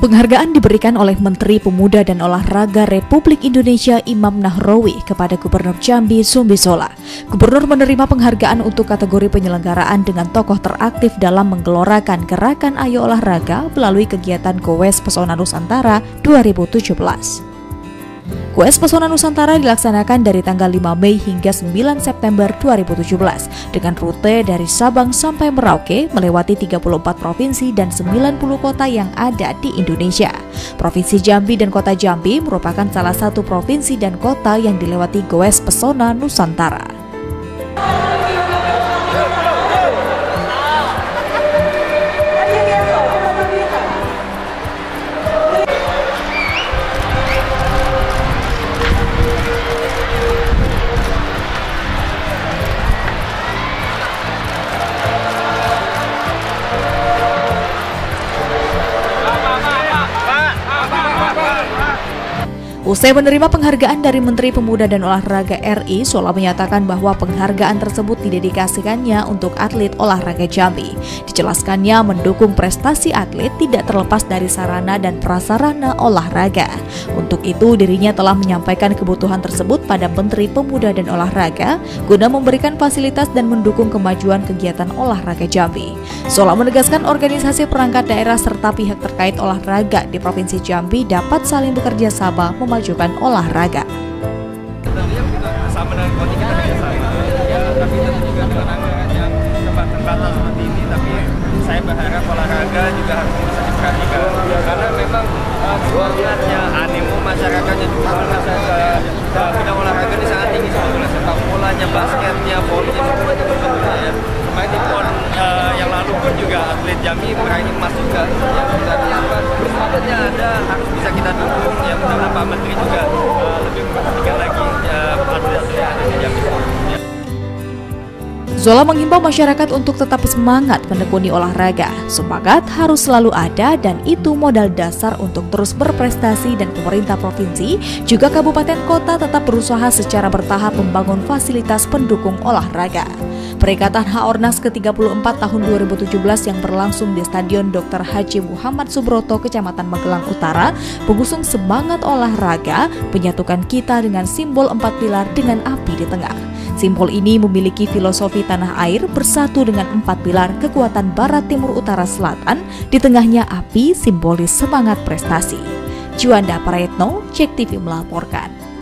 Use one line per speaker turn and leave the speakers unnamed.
Penghargaan diberikan oleh Menteri Pemuda dan Olahraga Republik Indonesia Imam Nahrawi kepada Gubernur Jambi Zumi Zola. Gubernur menerima penghargaan untuk kategori penyelenggaraan dengan tokoh teraktif dalam menggelorakan gerakan Ayo Olahraga melalui kegiatan Goes Pesona Nusantara 2017. Goes Pesona Nusantara dilaksanakan dari tanggal 5 Mei hingga 9 September 2017 dengan rute dari Sabang sampai Merauke melewati 34 provinsi dan 90 kota yang ada di Indonesia. Provinsi Jambi dan Kota Jambi merupakan salah satu provinsi dan kota yang dilewati Goes Pesona Nusantara. Usai menerima penghargaan dari Menteri Pemuda dan Olahraga RI, Zola menyatakan bahwa penghargaan tersebut didedikasikannya untuk atlet olahraga Jambi. Dijelaskannya mendukung prestasi atlet tidak terlepas dari sarana dan prasarana olahraga. Untuk itu dirinya telah menyampaikan kebutuhan tersebut pada Menteri Pemuda dan Olahraga guna memberikan fasilitas dan mendukung kemajuan kegiatan olahraga Jambi. Zola menegaskan organisasi perangkat daerah serta pihak terkait olahraga di Provinsi Jambi dapat saling bekerja sama memajukan olahraga.
Sama dengan KONI kita kerjasama, ya, tapi tentu juga dengan anggaran yang terbatas seperti ini. Tapi saya berharap olahraga juga harus bisa diperhatikan, karena memang semangatnya, animo masyarakatnya juga bidang olahraga ini sangat tinggi sebetulnya. Sepak bolanya, basketnya, volinya, semuanya sebetulnya ya. Kemarin di PON yang lalu pun juga atlet Jambi meraih emas juga. Ya, sebenarnya ada harus bisa kita dukung. Ya, mudah-mudahan Pak Menteri juga lebih memperhatikan lagi atlet-atlet yang ada di Jambi.
Zola menghimbau masyarakat untuk tetap semangat menekuni olahraga. Semangat harus selalu ada dan itu modal dasar untuk terus berprestasi, dan pemerintah provinsi juga kabupaten kota tetap berusaha secara bertahap membangun fasilitas pendukung olahraga. Peringatan Haornas ke-34 tahun 2017 yang berlangsung di Stadion Dr. Haji Muhammad Subroto, Kecamatan Magelang Utara, mengusung semangat olahraga, menyatukan kita dengan simbol 4 pilar dengan api di tengah. Simbol ini memiliki filosofi tanah air bersatu dengan 4 pilar kekuatan barat, timur, utara, selatan, di tengahnya api simbolis semangat prestasi. Juanda Prayetno, JEK TV melaporkan.